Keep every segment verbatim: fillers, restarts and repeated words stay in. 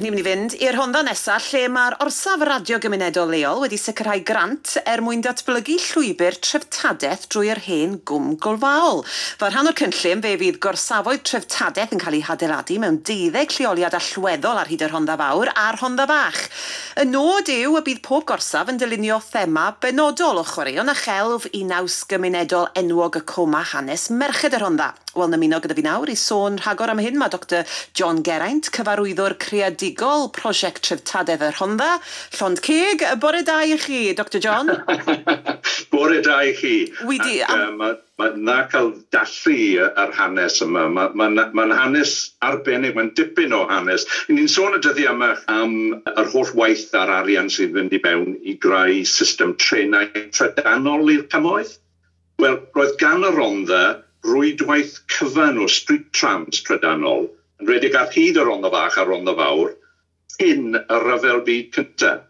ni'n mynd i fynd i'r Rhondda nesaf lle mae'r orsaf radio gymunedol leol wedi sicrhau grant er mwyn datblygu llwybr Treftadaeth drwy'r hen gwm golfaol. Fel rhan o'r cynllun, fe fydd gorsafoedd Treftadaeth yn cael ei hadeiladu mewn deuddeg lleoliad allweddol ar hyd y Rhondda Fawr a'r Rhondda Bach. Y nod yw y bydd pob gorsaf yn dylunio thema benodol o chwaraeon a chelf i naws gymunedol enwog y coma hanes merched y Rhondda. Wel, ymuno gyda fi nawr i sôn rhagor am hyn, mae Doctor John Geraint, cyfarwyddwr creadigol Prosiect Treftadaeth Y Rhondda. Llond ceg, bore da i chi, Doctor John. Bore da i chi. Wedi... Am... Uh, Mae ma na cael dallu yr hanes yma. Mae'n ma, ma hanes arbennig, mae'n dipyn o hanes. Ni'n sôn y dyddi yma am yr holl waith a'r arian sydd fynd i mewn i greu system trenau trydanol i'r cymoedd. Wel, roedd gan y Rhondda rwydwaith cyfan o street trams trydanol, yn redig ar hyd y Rhondda Bach a Rhondda Fawr, cyn y ryfel byd cyntaf.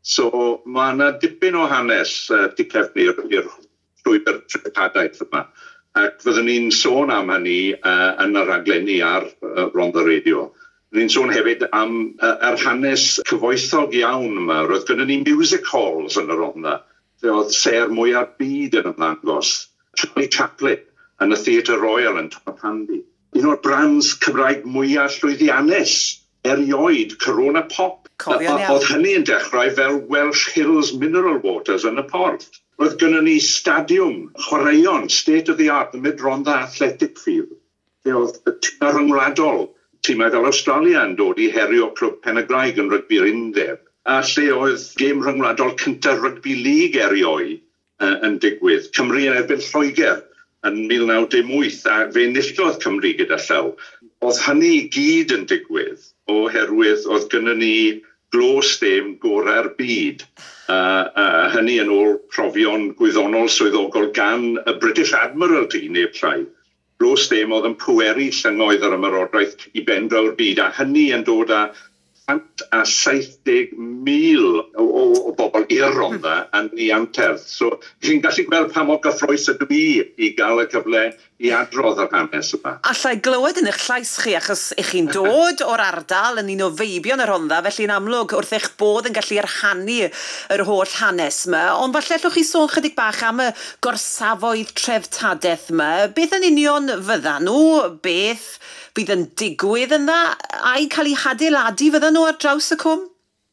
So, mae yna dipyn o hanes uh, di cefnir i'r llwybr Treftadaeth yma. Ac fyddwn ni'n sôn am hynny uh, yn y raglenni ar uh, Rhondda Radio. Ni'n sôn hefyd am uh, yr hanes cyfoethog iawn yma. Roedd gyda ni music halls yn y Rhondda. Lle oedd ser mwyaf byd yn ymddangos. Charlie Chaplin yn y Theatr Royal yn Torpandy. Un o'r brands Cymraeg mwyaf llwyddiannus erioed, Corona Pop. Oedd hynny yn dechrau fel Welsh Hills Mineral Waters yn y Porth. Roedd gynnon ni stadiwm, chwaraeon, state of the art, y Mid-Rhondda Athletic Field. Lle oedd y tîm rhyngwladol, tîmau fel Australia yn dod i herio clwb Pen-y-Graig yn rygbi'r undeb. A lle oedd gêm rhyngwladol cyntaf rygbi lig erioed uh, yn digwydd. Cymru yn erbyn Lloegr yn mil naw dim wyth, a fe nilliodd Cymru gyda llaw. Oedd hynny i gyd yn digwydd oherwydd oedd gynnon ni glo stem gorau'r byd. Uh, uh, hynny yn ôl profion gwyddonol swyddogol gan y British Admiralty neb llai. Glo stem oedd yn pweru llyngoedd yr ymerodraeth i bendraw'r byd, a hynny yn dod â cant a saithdeg mil o, o, o bobl i'r Rhondda yn ei anterth. So, chi'n gallu gweld pa mor gyffrous ydw i i gael y cyfle i adrodd yr hanes yma. Allai glywed yn eich llais chi, achos ych chi'n dod o'r ardal yn un o feibion y Rhondda, felly'n amlwg wrth eich bod yn gallu arhannu yr holl hanes yma. Ond falle allwch chi sôn chydig bach am y gorsafoedd Treftadaeth yma. Beth yn union fyddan nhw? Beth bydd yn digwydd yn dda? A'i cael ei hadeiladu fyddan nhw ar draws y cwm?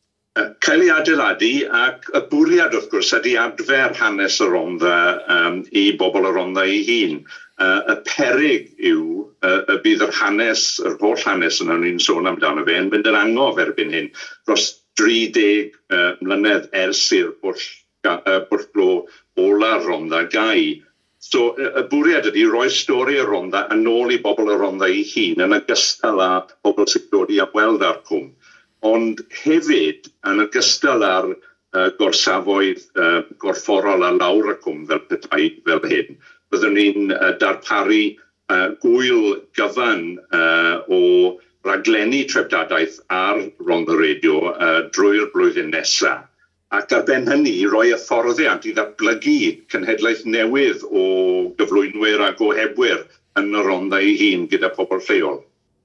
Cael ei adeiladu, ac y bwriad wrth gwrs ydy adfer hanes y Rhondda um, i bobl y Rhondda ei hun. Uh, y peryg yw uh, y bydd yr hanes, yr holl hanes yna ni'n sôn amdano fe, yn mynd yn angof erbyn hyn dros dri deg uh, mlynedd ers i'r bwll, uh, bwllglo ola'r Rhondda gau. So, y bwriad ydy roi stori y Rhondda yn ôl i bobl y Rhondda ei hun yn ogystal â bobl sy'n dod i ymweld â'r cwm. Ond hefyd yn ogystal â'r uh, gorsafoedd uh, gorfforol a lawr y cwm fel petai fel hyn, byddwn ni'n uh, darparu uh, gwyl gyfan uh, o raglenni Treftadaeth ar Rhondda Radio uh, drwy'r blwyddyn nesaf. Ac ar ben hynny, roi hyfforddiant i ddatblygu cenhedlaeth newydd o gyflwynwyr a gohebwyr yn y Rhondda ei hun gyda pobl lleol.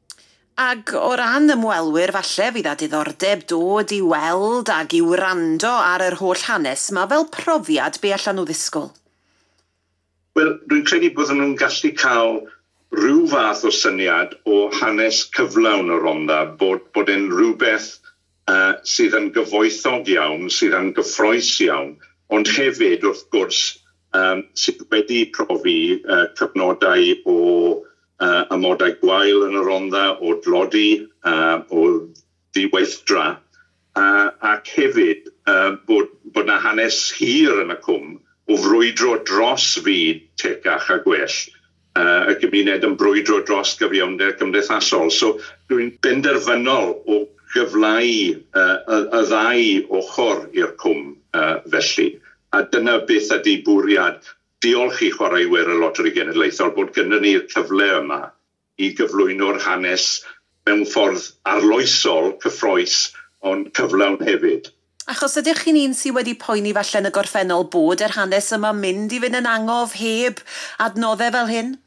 Ac o ran ymwelwyr, falle fydd â diddordeb dod i weld ac i wrando ar yr holl hanes yma fel profiad be allan nhw ddisgwyl? Wel, dwi'n credu byddwn nhw'n gallu cael rhyw fath o syniad o hanes cyflawn y Rhondda, bod, bod e'n rhywbeth uh, sydd yn gyfoethog iawn, sydd yn gyffroes iawn, ond hefyd wrth gwrs um, sydd wedi profi uh, cyfnodau o Uh, amodau gwael yn y Rhondda, o dlodi, uh, o ddiweithdra, uh, ac hefyd uh, bod, bod na hanes hir yn y cwm o frwydro dros fyd tecach a gwell. Uh, y gymuned yn brwydro dros gyfiawnder cymdeithasol. So dwi'n benderfynol o gyflau uh, y, y ddau ochr i'r cwm uh, felly. A dyna beth ydy bwriad. Diolch i chwaraewyr y Loteri Genedlaethol bod gyda ni'r cyfle yma i gyflwyno'r hanes mewn ffordd arloesol, cyffroes, ond cyflawn hefyd. Achos ydych chi'n un sydd wedi poeni falle yn y gorffennol bod yr hanes yma mynd i fynd yn angof heb adnoddau fel hyn?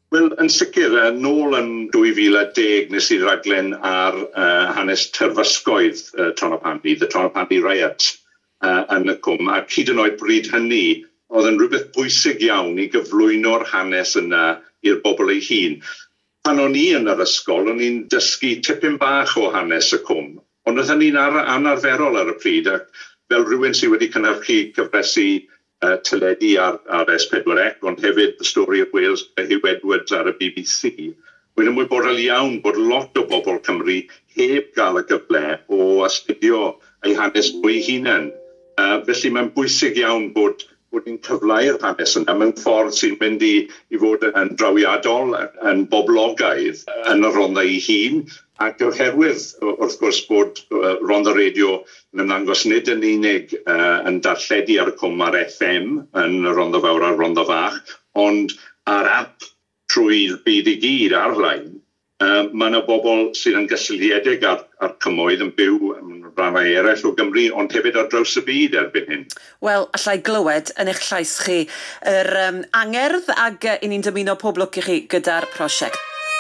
Wel, yn sicr, uh, nôl yn dwy fil a deg nes i raglen ar uh, hanes terfysgoedd uh, Tronopandi, the Tronopandi Riot uh, yn y cwm, a cyd yn oed bryd hynny, oedd yn rhywbeth bwysig iawn i gyflwyno'r hanes yna i'r bobl ei hun. Pan o'n i yn yr ysgol, o'n i'n dysgu tipyn bach o hanes y cwm, ond oedd hynny'n anarferol ar y pryd, ac fel rhywun sydd wedi cynhyrchu cyfresu Uh, teledu ar, ar S pedwar C, ond hefyd The Story of Wales, Hugh Edwards ar y B B C. Wy'n ymwybodol iawn bod lot o bobl Cymru heb gael y gyfle o astudio eu hanes mwy hunain. Uh, felly mae'n bwysig iawn bod, bod ni'n cyfleu'r hanes yna mewn ffordd sy'n mynd i, i fod yn drawiadol, yn boblogaidd yn y Rhondda ei hun. Ac oherwydd, wrth gwrs, bod uh, Rhondda Radio yn ymddangos nid yn unig uh, yn darlledu ar y cwm ar F M yn y Rhondda Fawr a'r Rhondda Fach, ond ar ap trwy'r byd i gyd ar-lein, uh, mae yna bobl sydd yn gysylltiedig ar, ar cymoedd yn byw yn rhannau eraill o Gymru, ond hefyd ar draws y byd erbyn hyn. Wel, allai glywed yn eich llais chi yr um, angerdd ag uh, i ni'n dymuno pob lwc i chi gyda'r prosiect.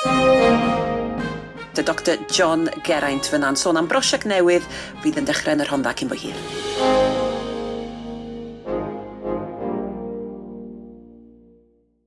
Dy Doctor John Geraint fyna'n sôn am brosiect newydd fydd yn dechrau yn y Rhondda cyn bo hir.